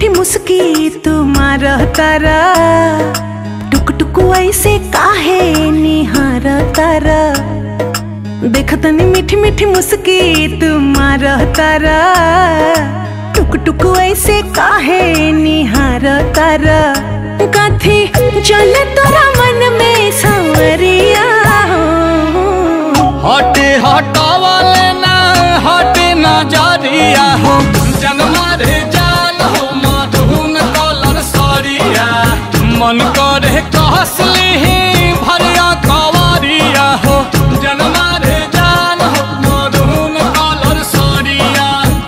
मीठी मुस्की तुम्हार तारा, टुक टुक ऐसे काहे निहार तारा। देखतनी मीठी मीठी मुस्की तुम्हार तारा, टुक टुक ऐसे काहे निहार तारा। कथी चले तोरा मन में सांवरिया, हटे हटावले ना हटे नजरिया हो। जनमा रे जान हो मधुन कलर सरिया, मन करे कहसली भरिया कवरिया हो। जनमा रे जान हो मधुन कलर सरिया।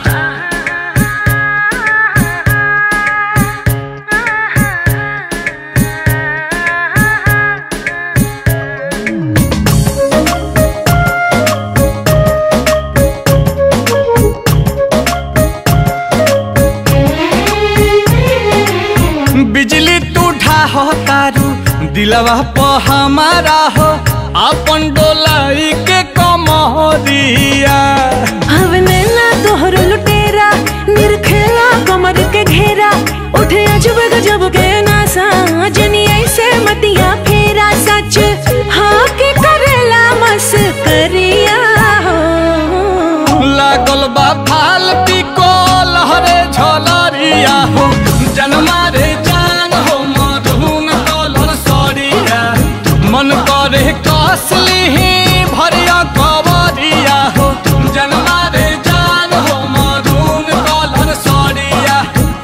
बिजली टूठा हो तारू दिलवा प हमारा हो, अपन डोलाई के कमरिया। हवने ना तोहर लुटेरा, निरखेला कमर के घेरा। उठे अजब गजब के नासा, जनी ऐसे मतिया फेरा। सच हाँ के करेला मस्करिया हो, लागल बा फाल पिको लहरे झलरिया हो। जनमा रे जान हो मधुन कलर सरिया, मन करे कसली भरिया कवरिया हो। जनमा रे जान हो मधुन कलर सरिया।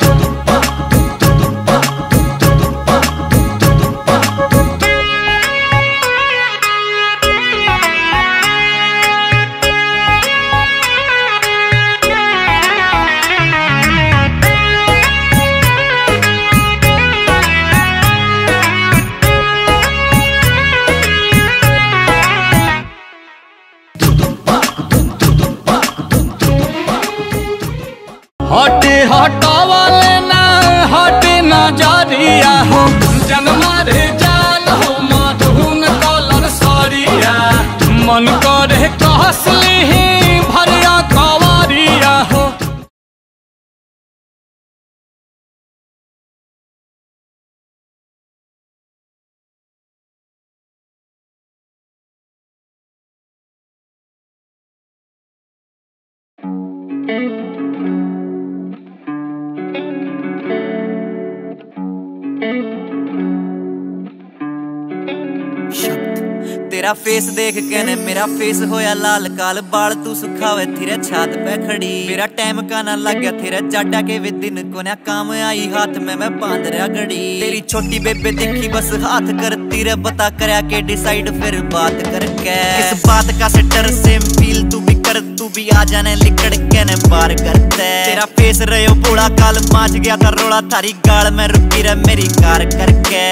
हटे हटावले ना हटे नजरिया हो। जनमा रे जान हो मधुन कलर सरिया, मन करे कहसली भरिया कवरिया हो। तेरा फेस देख के ने मेरा फेस होया लाल काल। बाल तू सुखावे तेरे छात पे खड़ी, मेरा टाइम का ना लग गया तेरा जाटा के वे दिन को ना काम आई। हाथ में मैं बांध रहा घड़ी, तेरी छोटी बेबे देखी बस हाथ करती रे। बता करया के डिसाइड फिर बात करके, इस बात का से डर सेम फील तू भी कर। तू भी आ जाने लिकड़ के ने बार करते। तेरा फेस रहे बूढ़ा काल, माच गया था रोड़ा थारी गाल में रुकी रे मेरी कार करके।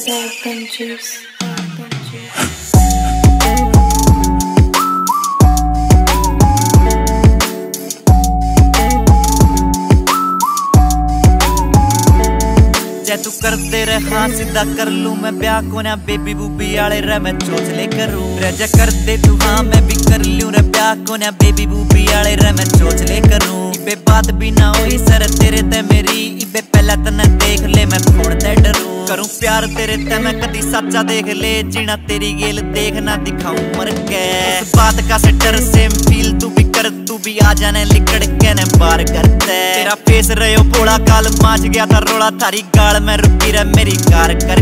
जै तू कर दे रे हाँ सीधा कर लूं मैं ब्याह को ना। बेबी बूबी आले रे मैं चोचले करूं रे। जै कर दे तू हाँ मैं भी कर लूं रे ब्याह को ना। बेबी बूबी आले रे मैं चोचले करूं। इबे बात भी ना हुई सर तेरे ते मेरी, इबे पहला तने देख ले मैं छोड़ दे डरूं। करूं प्यार तेरे ते मैं कदी सच्चा देख ले, जीना तेरी गेल देखना दिखाऊं मर के। इस बात का से डर सेम फील तू भी कर। तू भी आ जाने लिकड़ के ने बार करते। तेरा फेस रहे बूढ़ा काल, माच गया था रोड़ा थारी गाल में रुकी रे मेरी कार कर।